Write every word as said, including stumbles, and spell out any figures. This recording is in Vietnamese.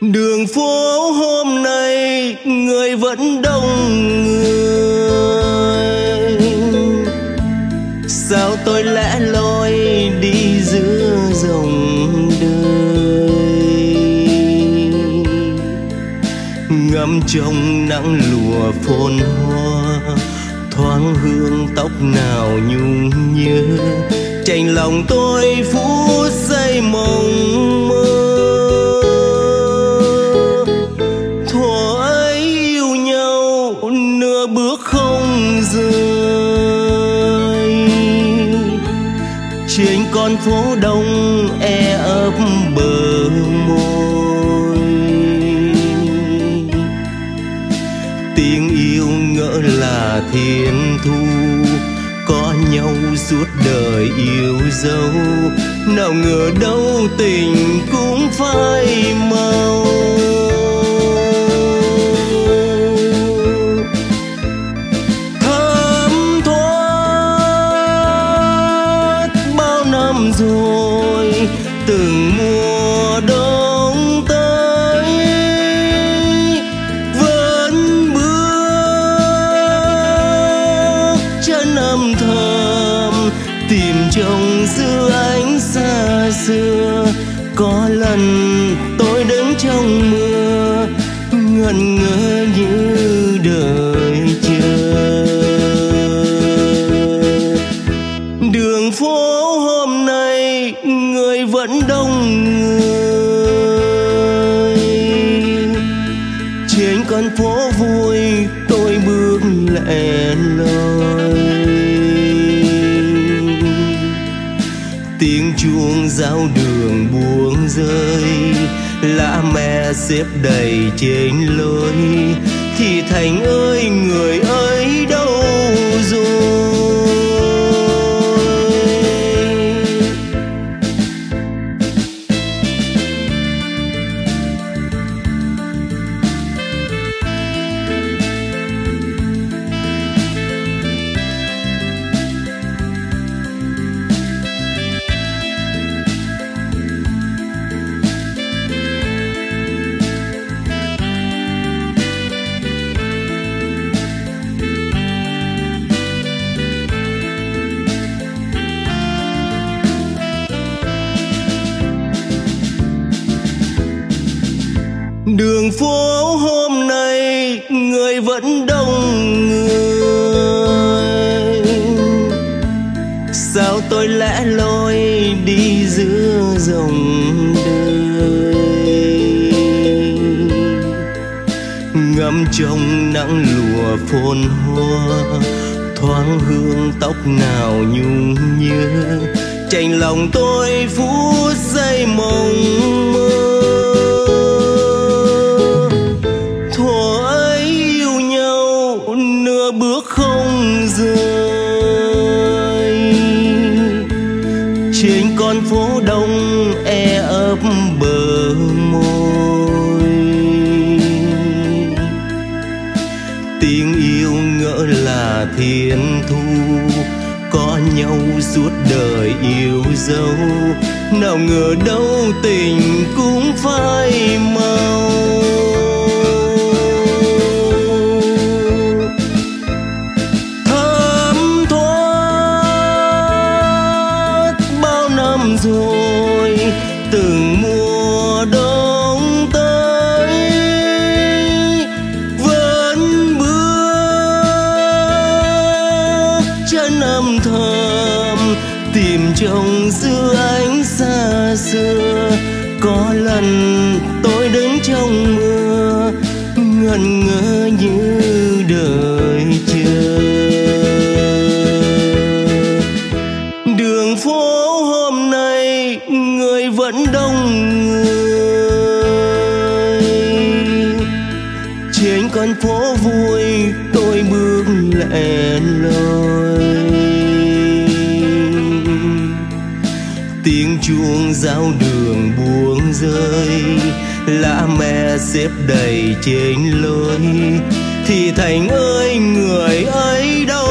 Đường phố hôm nay người vẫn đông người, sao tôi lẻ loi đi giữa dòng đời, ngắm trong nắng lùa phồn hoa, thoáng hương tóc nào nhung nhớ, chạnh lòng tôi phút giây mộng mơ. Thuở ấy yêu nhau nửa bước không rời, trên con phố đông e ấp bờ môi, tiếng yêu ngỡ là thiên thu, có nhau suốt đời yêu dấu, nào ngờ đâu tình cũng phai màu. Thấm thoát bao năm rồi, từng mùa đông tới vẫn bước chân âm thầm tìm chồng giữa ánh xa xưa. Có lần tôi đứng trong mưa ngẩn ngơ như đời chờ. Đường phố hôm nay người vẫn đông người, trên con phố vui tôi bước lẻ loi, tiếng chuông giao đường buông rơi, lá me xếp đầy trên lối, thì Thành ơi người ấy đâu rồi? Đường phố hôm nay người vẫn đông người, sao tôi lẻ loi đi giữa dòng đời, ngắm trong nắng lùa phồn hoa, thoáng hương tóc nào nhung nhớ, chạnh lòng tôi phút giây mộng mơ. Bước không rời, trên con phố đông e ấp bờ môi, tiếng yêu ngỡ là thiên thu, có nhau suốt đời yêu dấu, nào ngờ đâu tình cũng phai màu. Rồi từng mùa đông tới vẫn bước chân âm thầm tìm chồng giữa ánh xa xưa. Có lần tôi đứng trong mưa ngẩn ngơ như đời chờ. Đường phố hôm nay người vẫn đông người, trên con phố vui tôi bước lẻ loi, tiếng chuông giao đường buông rơi, lá me xếp đầy trên lối, thì Thành ơi người ấy đâu